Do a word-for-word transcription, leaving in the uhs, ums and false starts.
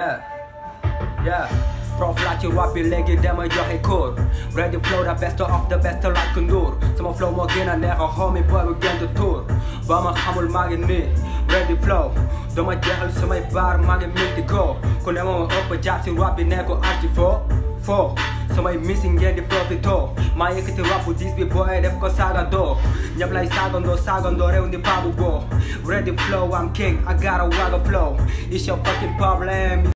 Yeah, yeah. Prof la ci rap bi léegi dama joxe cours. Ready flow the best of the best like Ndour. Sama flow moo gën a neex a homie boy bu gën a tour. Ba ma xamul maa ngi nii. Ready flow dama jeexal samay baar maa ngi mil di go. Ku ne ma ëpp jaar ci rap bi ne ko arti fo fo. Samay missing ngeen di profito. Maa yëkkati rap bu diis bi boy def ko saagandoo. Ñëpp lay saagandoo saagandoo réew ni Pabu Go. Ready flow I'm king I got a wagga flow. It's your fucking problem.